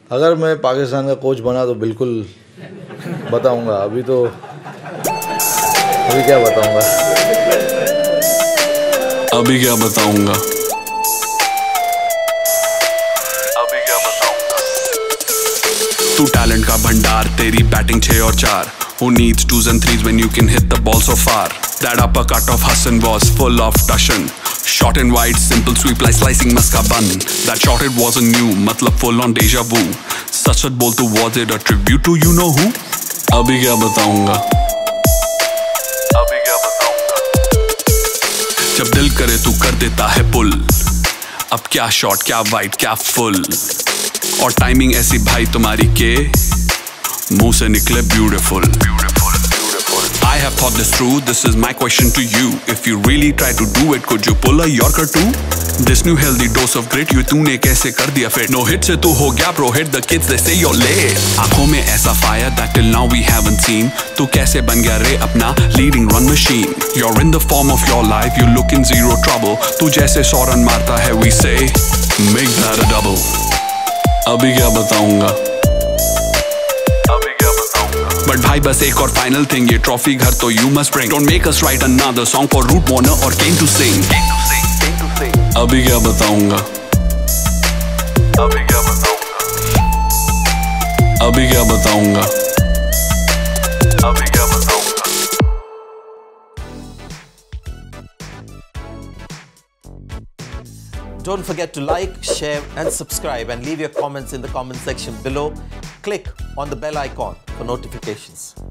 अगर मैं पाकिस्तान का कोच बना तो बिल्कुल बताऊंगा। अभी क्या बताऊंगा। अभी क्या बताऊंगा। तू टैलेंट का भंडार, तेरी बैटिंग 6 और 4. Who needs 2s and 3s when you can hit the ball so far? That uppercut of Hassan was full of passion. Short and wide, simple sweep like slicing maska bun. That shot it wasn't new, matlab full on deja vu. Such a ball to was it a tribute to you know who? अभी क्या बताऊंगा। जब दिल करे तू कर देता है पुल। अब क्या शॉट, क्या वाइड, क्या फुल, और टाइमिंग ऐसी भाई तुम्हारी के मुंह से निकले beautiful. I have thought this through, this is my question to you. If you really try to do it, could you pull a Yorker too? This new healthy dose of grit, you तूने कैसे कर दिया fit? No hit से तू हो गया bro hit, the kids they say you're late. आंखों में ऐसा fire that till now we haven't seen. तू कैसे बन गया रे अपना leading run machine? You're in the form of your life, you look in zero trouble. तू जैसे 100 रन मारता है we say, make that a double. अभी क्या बताऊंगा। बट भाई बस एक और फाइनल थिंग, ये ट्रॉफी घर तो you must bring. Don't make us write another song for Root Warner और केन टू सिंग। अभी क्या बताऊंगा। अभी क्या बताऊंगा। अभी क्या बताऊंगा। अभी क्या बताऊंगा। Don't forget to like, share and subscribe and leave your comments in the comment section below. Click on the bell icon for notifications.